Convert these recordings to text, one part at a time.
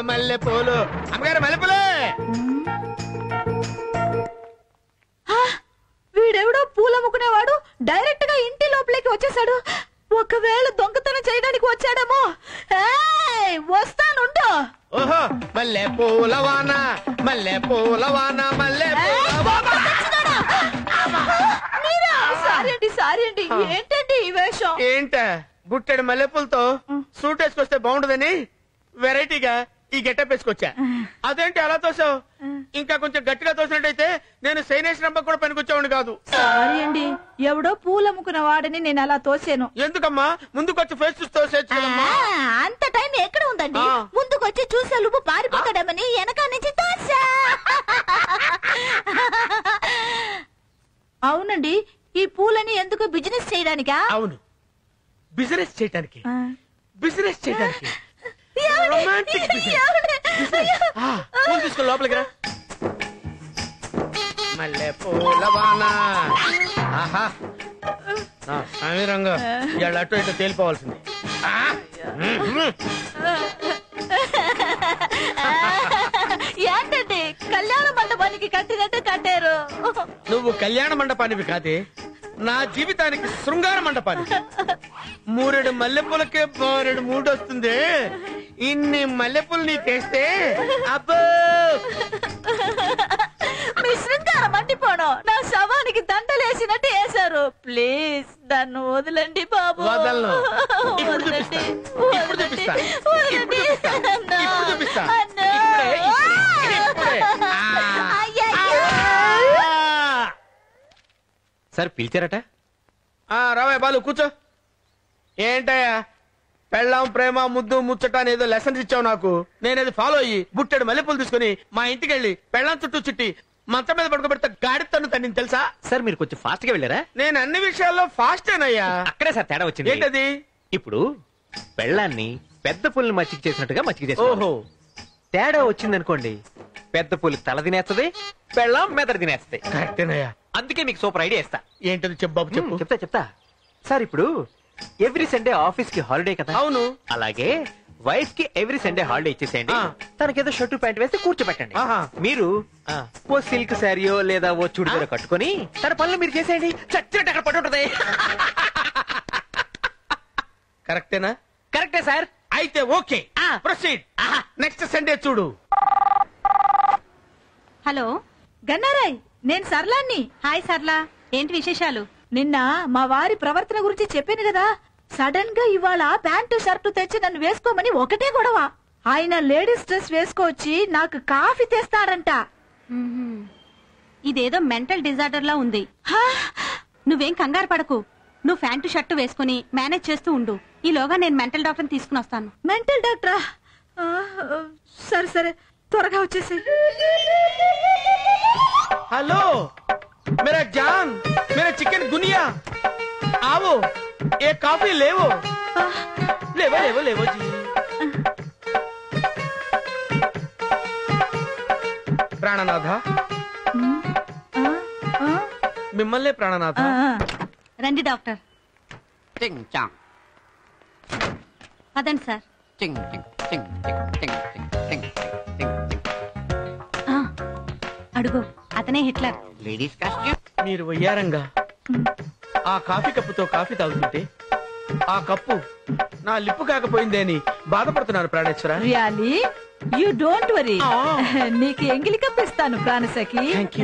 మల్లె పూలు అమ్మగారు మల్లెపూలే. వీడెవడో పూలమ్ముకునేవాడు డైరెక్ట్ గా ఇంటి లోపలికి వచ్చేసాడు. ఒకవేళ దొంగతనం చేయడానికి వచ్చాడేమో. వస్తానుంటో. ఓహో మల్లె పూలవాన మల్లె పూలవాన మల్లె సారీ అండి ఏంటండి ఈ వేషం? ఏంట గుట్టెడు మల్లెపూలతో సూట్ వేసుకొస్తే బాగుండదని వెరైటీగా ఈ గెటప్ వేసుకొచ్చా. అదేంటి అలా తోసావు? ఇంకా కొంచెం గట్టిగా తోసినట్టయితే నేను సైనేశ్వరమ్మ కూడా పనికొచ్చేవాడిని కాదు. సారీ అండి ఎవడో పూలమ్ముకున్న వాడని నేను అలా తోసాను. ఎందుకమ్మా ముందుకొచ్చి ఫేస్ చూసి తోసేచ్చు. అంత టైం ఎక్కడ ఉందండి? ముందుకొచ్చి చూసే లోపు పారిపోతాడమని వెనక నుంచి తోసా. అవునండి ఈ పూలని ఎందుకు బిజినెస్ చేయడానికా? అవును బిజినెస్ చేయడానికి. బిజినెస్ చేయడానికి రొమాంటిక్ పూలు తీసుకుని లోపలికి రా. మల్లె పూలవాన ఆహా సమీరంగా ఇవాళ అటు ఇటు తేలిపోవాల్సింది. ఏంటండి కళ్యాణ మండపానికి కట్టినట్టు కట్టారు. నువ్వు కళ్యాణ మండపానివి కాదే నా జీవితానికి శృంగార మండపానికి. మూరెడు మల్లెపూలకే బారెడు మూడు వస్తుంది. ఇన్ని మల్లెపూలు నీ తెస్తే అబ్బో మీ శృంగారం మండిపోవడం నా శవానికి దండలేసినట్టు వేశారు. ప్లీజ్ దాన్ని వదలండి బాబు. వదలను. ఇప్పుడు చూపిస్తా. ఇప్పుడు చూపిస్తా. ఇప్పుడు చూపిస్తా. ఇప్పుడు చూపిస్తా. సార్ పిలిచారట? రావయ్య బాలు కూర్చో. ఏంటయ్యా పెళ్ళాం ప్రేమ ముద్దు ముచ్చట అనేదో లెసన్స్ ఇచ్చావు నాకు. నేనేది ఫాలో అయ్యి బుట్టెడు మల్లెపూలు తీసుకుని మా ఇంటికి వెళ్ళి పెళ్ళాం చుట్టూ చుట్టి మంచం మీద పడుకోబెడితే గాడి తను తెలుసా? సార్ మీరు కొంచెం ఫాస్ట్ గా వెళ్ళారా? నేను అన్ని విషయాల్లో ఫాస్టేనయ్యా. అక్కడే సార్ తేడా వచ్చింది. ఏంటది? ఇప్పుడు పెళ్ళాన్ని పెద్ద పుల్ని మచ్చిక చేసినట్టుగా మచ్చిక చేసి. ఓహో తేడా వచ్చిందనుకోండి పెద్ద పులి తల తినేస్తుంది, పెళ్ళాం మెదడు తినేస్తుంది. కరెక్టేనయ్యా. అందుకే మీకు సూపర్ ఐడియా ఇస్తా. ఏంటది చెప్పు చెప్పు. చెప్తా సార్. ఇప్పుడు ఎవ్రీ సండే ఆఫీస్ కి హాలిడే కదా? అవును. అలాగే వైఫ్ కి ఎవ్రీ సండే హాలిడే ఇచ్చేసేయండి. తనకేదో షర్టు ప్యాంట్ వేసి కూర్చోబెట్టండి. మీరు ఓ సిల్క్ శారీయో లేదా ఓ చుడిదారో కట్టుకొని తన పనులు మీరు చేసేయండి. చచ్చినట్టు అక్కడ పడి ఉంటది. కరెక్టేనా? కరెక్టే సార్. అయితే ఓకే ప్రొసీడ్. నెక్స్ట్ సండే చూడు. హలో గన్నారాయ్ నేను సర్లాన్ని. హాయ్ సర్లా ఏంటి విశేషాలు? నిన్న మా వారి ప్రవర్తన గురించి చెప్పాను కదా. సడన్ గా ఇవాళ ప్యాంటు షర్టు తెచ్చి నన్ను వేసుకోమని ఒకటే గొడవ. ఆయన లేడీస్ డ్రెస్ వేసుకోవచ్చి నాకు కాఫీ తెస్తాడంట. ఇదేదో మెంటల్ డిజార్డర్ లా ఉంది. నువ్వేం కంగారు పడకు. నువ్వు ప్యాంటు షర్టు వేసుకుని మేనేజ్ చేస్తూ ఉండు. ఈలోగా నేను మెంటల్ డాక్టర్ తీసుకుని వస్తాను. మెంటల్ డాక్టరా? సరే సరే త్వరగా వచ్చేసి. हेलो मेरा जान मेरा चिकन गुनिया आओ एक कॉफी लेवो लेवो लेवो लेवो जी प्राणनाथ మిమ్మల్నే ప్రాణనాథ. రండి డాక్టర్. టింగ్ చాంగ్ పదండి సార్. టింగ్ టింగ్ టింగ్ టింగ్ టింగ్ టింగ్ టింగ్ అడుగు అతనే హిట్లర్. Ladies costume. మీరు వయ్యారంగా ఆ కాఫీ కప్పుతో కాఫీ తాగుతుంటే ఆ కప్పు నా లిప్పు కాకపోయిందే అని బాధపడుతున్నాను ప్రాణేశ్వర. Really you don't worry. నీకు ఎంగిలి కప్పిస్తాను ప్రాణసఖి.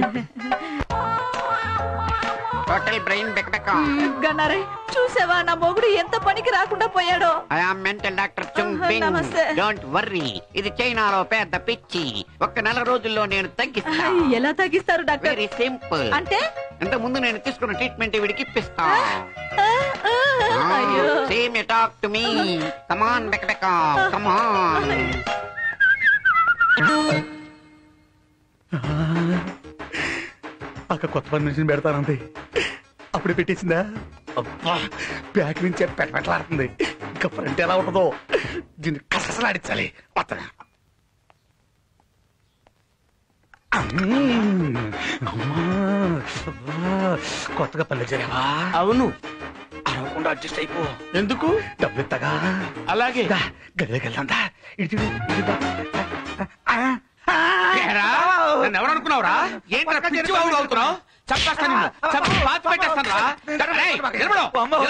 Total brain బెక్బెక్. గన్నారయ్ చూసావా నా మొగుడు ఎంత పనికి రాకుండా పోయాడో. I am mental doctor Chung Bing. నమస్తే. Don't worry. ఇది చైనాలో పెద్ద పిచ్చి. ఒక్క నెల రోజుల్లో నేను తగ్గిస్తా. ఎలా తగ్గిస్తారు డాక్టర్? Very simple. అంటే ఇంత ముందు నేను తీసుకున్న ట్రీట్మెంట్ వీడికి ఇప్పిస్తా. అయ్యో same you talk to me. Come on బెక్బెక్ కమ్ ఆన్. అక్క కొత్త పర్మిషన్ పెడతానంది. అప్పుడే పెట్టేసిందా? అబ్బా బ్యాక్ నుంచి పెట్టలాడుతుంది. ఇంకా ఫ్రంట్ ఎలా ఉంటుందో దీన్ని కసలాడించాలి. కొత్తగా పల్లె చేరావా? అవును. అరవకుండా అడ్జస్ట్ అయిపో. ఎందుకు? డబ్బు ఇత్తగా. అలాగే గదిలోకి వెళ్దాం. ఇటు ఏంట్రా పిచ్చి వాగుడు అవుతున్నావు? చంపేస్తాను నిన్ను. చంపి పాతి పెట్టేస్తాను రా. రేయ్, నిలబడు.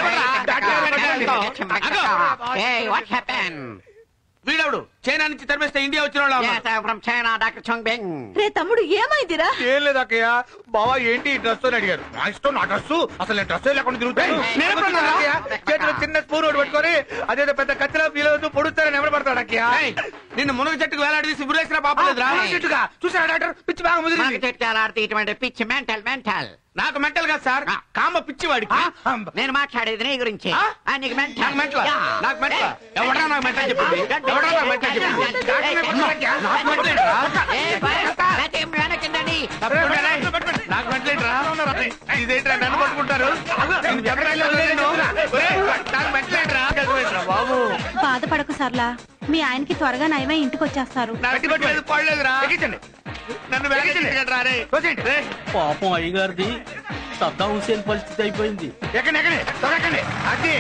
నిలబడరా. Hey, what happened? వీడవుడు చైనా నుంచి తరిమేస్తే ఇండియా వచ్చిన వాళ్ళు Yes, I'm from China, Dr. Chong Beng. రే తమ్ముడు ఏమైందిరా? ఏం లేదు అక్కయ్య. బావా ఏంటి ఈ డ్రెస్ అని అడిగారు. నా ఇష్టం నా డ్రెస్. అసలు నేను డ్రెస్ లేకుండా తిరుగుతాను. నేను ఎప్పుడు అన్నాను అక్కయ్య? చేతిలో చిన్న స్పూన్ ఒకటి పట్టుకొని అదేదో పెద్ద కత్తిలో ఫీల్ అవుతూ పొడుస్తారని ఎవరు పడతాడు అక్కయ్య? నిన్ను మునగ చెట్టుకు వేలాడదీసి ఉరేసిన పాపలేదురా. చెట్టుగా చూసారా డాక్టర్? పిచ్చి బాగా మనకి ముదిరింది. చెట్టాలాడితే ఇటువంటి పిచ్చి మెంటల్. నాకు మెంటల్ కాదు సార్, కామ పిచ్చి వాడికి. నేను మాట్లాడేది నీ గురించి. ఆ? నీకు నాకు మెంటల్. Yeah. నాకు మెంటల్. ఎవడరా నాకు మెంటల్ చెప్పింది? ఎవడరా నాకు మెంటల్ చెప్పింది? నాకు మెంటల్ ఏంట్రా? Hey, నాకేం వెనకిందండి. నాకు మెంటల్ ఏంట్రా? ఇదేంట్రా నన్ను పట్టుకుంటారు? నేను చెప్పడానికి వదిలేను. ఒరేయ్, నాకు మెంటల్ ఏంట్రా? బాబు బాధపడకు సర్లా, మీ ఆయనకి త్వరగా నయమై ఇంటికి వచ్చేస్తారు. నాకు పట్టలేదు పడలేదురా. నన్ను వెనకించండి రే. రే. పాపం అయ్యగారిది సద్దాం హుసేన్ పరిస్థితి అయిపోయింది. ఎక్కండి తొరకండి. అది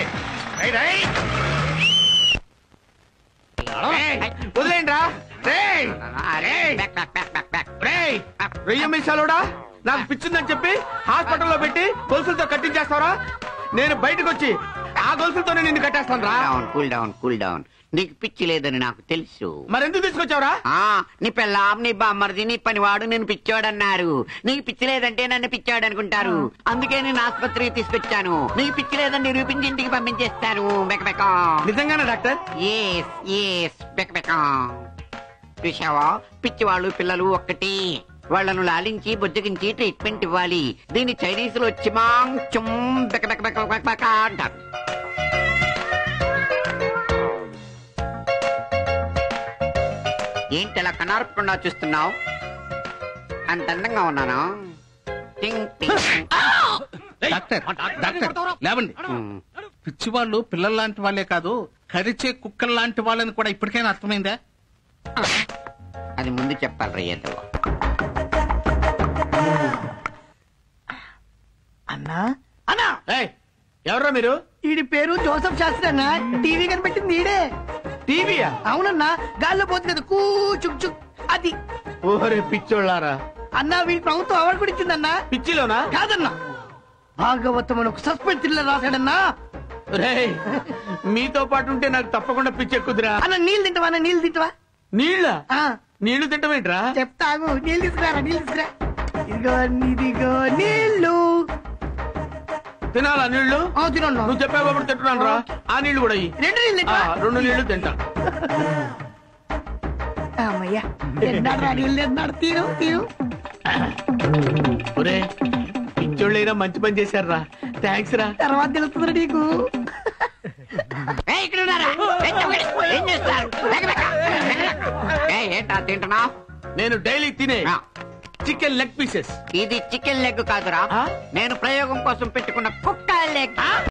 వదిలేండి రా. రేయ్, Back. రేయ్, రొయ్య మీసాలోడా నాకు పిచ్చిందని చెప్పి హాస్పిటల్లో పెట్టి గొలుసులతో కట్టించేస్తావరా? నేను బయటకు వచ్చి ఆ గొలుసులతోనే నిన్ను కట్టేస్తాను రా. Cool down. నీకు పిచ్చి లేదని నాకు తెలుసు. మరెందుకు తీసుకొచ్చావురా? నీ పెళ్ళాం, నీ బామ్మర్ది, నీ పనివాడు నేను పిచ్చోడన్నారు. నీకు పిచ్చి లేదంటే నన్ను పిచ్చోడు అనుకుంటారు. అందుకే నేను ఆసుపత్రికి తీసుకొచ్చాను. నీకు పిచ్చి లేదని నిరూపించి ఇంటికి పంపించేస్తాను. బెక నిజంగానే డాక్టర్? బెక చూసావా, పిచ్చి వాళ్ళు పిల్లలు ఒక్కటి. వాళ్లను లాలించి బుజ్జగించి ట్రీట్మెంట్ ఇవ్వాలి. దీన్ని చైనీస్ లో చిమాంగ్ బెక అంటారు. ఏంటి అలా కనార్పకుండా చూస్తున్నావు? అంత అందంగా ఉన్నానా? డాక్టర్ లేవండి. పిచ్చి వాళ్ళు పిల్లల లాంటి వాళ్ళే కాదు, కరిచే కుక్కల లాంటి వాళ్ళని కూడా ఇప్పటికైనా అర్థమైందా? అది ముందు చెప్పాలి రయ్యతో. అన్నా అన్నా ఏయ్, ఎవర్రా మీరు? ఈడి పేరు జోసఫ్ శాస్త్రి అన్న. టీవీ కనిపెట్టింది ఈడే. టీవీయా? అవునన్నా, గాల్లో పోతుంది కదా కూచుక్ చుక్ అది. ఓరే పిచ్చోళ్ళారా. అన్నా వీడి ప్రభుత్వం అవార్డు కూడా ఇచ్చిందన్నా. పిచ్చిలోనా? కాదన్నా, భాగవతం అని ఒక సస్పెన్స్ థ్రిల్లర్ రాశాడన్నా. రేయ్, మీతో పాటు ఉంటే నాకు తప్పకుండా పిచ్చెక్కుదిరా. అన్న నీళ్ళు తింటావా? అన్న నీళ్ళు తింటావా? నీళ్ళ? ఆ, నీళ్లు తింటమేంట్రా? చెప్తాగు. నీళ్ళు తీసుకురా, నీళ్ళు తీసుకురా. ఇదిగో నీళ్ళు. తినాలా నీళ్లు? తినండి. నువ్వు చెప్పావు కాబట్టి తింటున్నాను రా. ఆ నీళ్లు కూడా ఇయ్యి. 2 నీళ్ళు తింటావా? 2 నీళ్లు తింటా. అమ్మయ్యా, తిన్నాడు రా, నీళ్ళు తిన్నాడు. తీరు. ఒరే, పిచ్చోళ్ళైనా మంచి పని చేశారు రా. థ్యాంక్స్ రా. తర్వాత తెలుస్తుంది నీకు. ఇక్కడ ఉన్నారా? ఏం చేస్తారు? ఏంటా తింటున్నావు? నేను డైలీ తినే చికెన్ లెగ్ పీసెస్. ఇది చికెన్ లెగ్ కాదురా, ఆ? నేను ప్రయోగం కోసం పెట్టుకున్న కుక్క లెగ్.